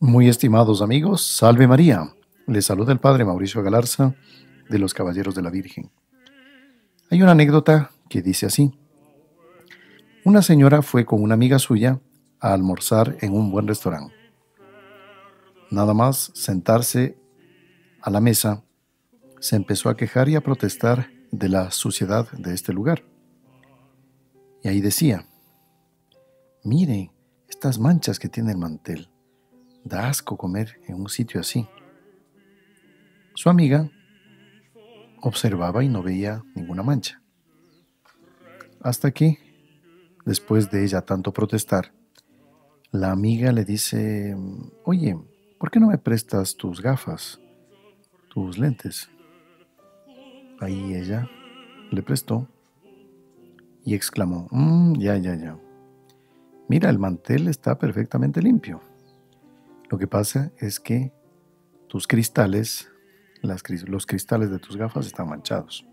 Muy estimados amigos, salve María. Les saluda el Padre Mauricio Galarza de los Caballeros de la Virgen. Hay una anécdota que dice así. Una señora fue con una amiga suya a almorzar en un buen restaurante. Nada más sentarse a la mesa, se empezó a quejar y a protestar de la suciedad de este lugar. Y ahí decía, miren estas manchas que tiene el mantel. Da asco comer en un sitio así. Su amiga observaba y no veía ninguna mancha. Hasta que, después de ella tanto protestar, la amiga le dice, oye, ¿por qué no me prestas tus gafas, tus lentes? Ahí ella le prestó y exclamó, ya. Mira, el mantel está perfectamente limpio. Lo que pasa es que tus cristales, los cristales de tus gafas están manchados.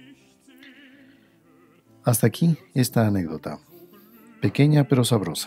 Hasta aquí esta anécdota, pequeña pero sabrosa.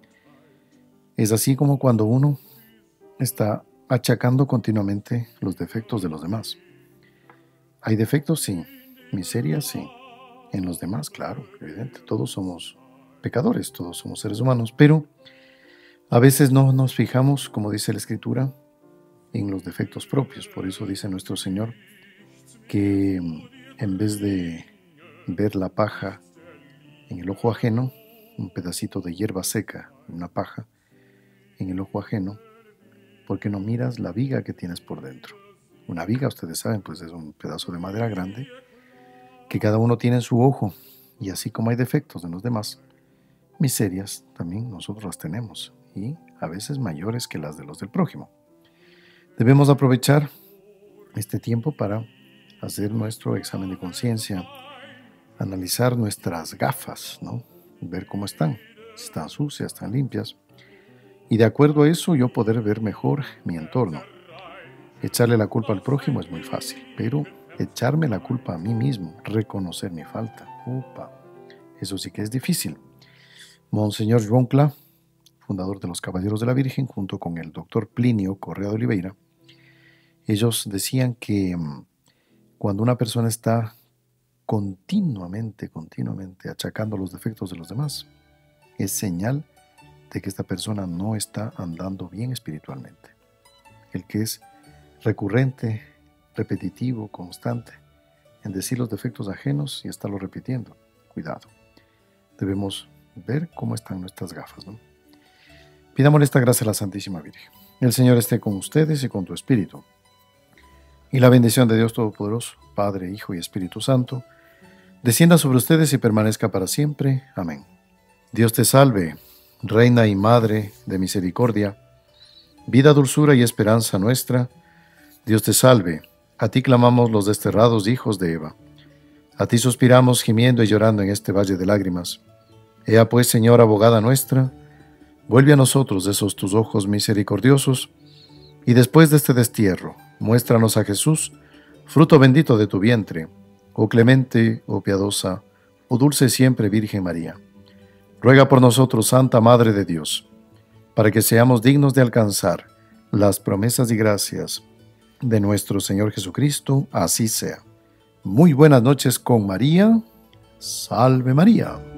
Es así como cuando uno está achacando continuamente los defectos de los demás. ¿Hay defectos? Sí. ¿Miserias? Sí. En los demás, claro, evidente. Todos somos pecadores, todos somos seres humanos, pero a veces no nos fijamos, como dice la Escritura, en los defectos propios. Por eso dice nuestro Señor que en vez de ver la paja en el ojo ajeno, un pedacito de hierba seca, una paja en el ojo ajeno, ¿por qué no miras la viga que tienes por dentro? Una viga, ustedes saben, pues es un pedazo de madera grande que cada uno tiene en su ojo, y así como hay defectos en los demás, miserias también nosotros las tenemos, y a veces mayores que las de los del prójimo. Debemos aprovechar este tiempo para hacer nuestro examen de conciencia, analizar nuestras gafas, ¿no? Ver cómo están, si están sucias, están limpias, y de acuerdo a eso yo poder ver mejor mi entorno. Echarle la culpa al prójimo es muy fácil, pero echarme la culpa a mí mismo, reconocer mi falta, eso sí que es difícil. Monseñor Roncla, fundador de los Caballeros de la Virgen, junto con el doctor Plinio Correa de Oliveira, ellos decían que cuando una persona está continuamente achacando los defectos de los demás, es señal de que esta persona no está andando bien espiritualmente. El que es recurrente, repetitivo, constante en decir los defectos ajenos y estarlo repitiendo, cuidado. Debemos ver cómo están nuestras gafas, ¿no? Pidámosle esta gracia a la Santísima Virgen. El Señor esté con ustedes y con tu espíritu. Y la bendición de Dios Todopoderoso, Padre, Hijo y Espíritu Santo, descienda sobre ustedes y permanezca para siempre. Amén. Dios te salve, Reina y Madre de misericordia, vida, dulzura y esperanza nuestra. Dios te salve, a ti clamamos los desterrados hijos de Eva. A ti suspiramos gimiendo y llorando en este valle de lágrimas. Ea pues, Señora abogada nuestra, vuelve a nosotros esos tus ojos misericordiosos, y después de este destierro, muéstranos a Jesús, fruto bendito de tu vientre, oh clemente, oh piadosa, oh dulce siempre Virgen María. Ruega por nosotros, Santa Madre de Dios, para que seamos dignos de alcanzar las promesas y gracias de nuestro Señor Jesucristo, así sea. Muy buenas noches con María. Salve María.